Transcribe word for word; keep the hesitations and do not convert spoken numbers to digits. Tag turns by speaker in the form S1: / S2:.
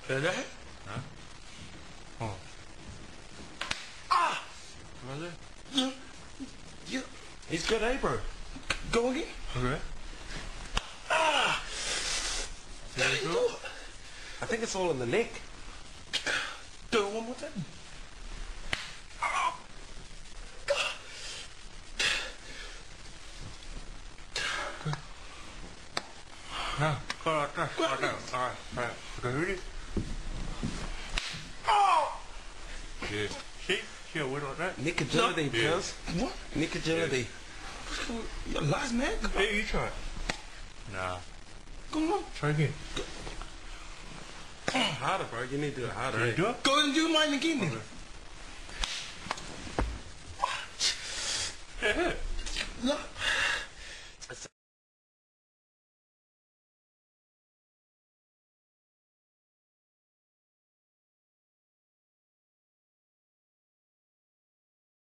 S1: Is that it?
S2: Huh? Oh.
S1: Ah!
S2: Was it?
S1: Yeah. Yeah.
S2: It's good, eh, bro?
S1: Go again.
S2: Okay.
S1: Ah!
S2: There you go.
S3: I think it's all in the neck.
S1: Do it one more time. Oh.
S2: Now, go like that. Like that. Alright, alright. Okay, ready?
S1: Oh!
S2: Yeah. See? See how weird like that?
S3: Neck agility,
S2: No.
S3: cuz.
S1: What?
S3: Neck agility.
S1: Your last man?
S2: Hey, you try it. Nah.
S1: Come on.
S2: Try again.
S3: Harder, bro. You need to do it harder.
S2: Can you
S3: eh?
S2: do it?
S1: Go and do mine again then.
S2: Okay. Yeah.
S1: Look.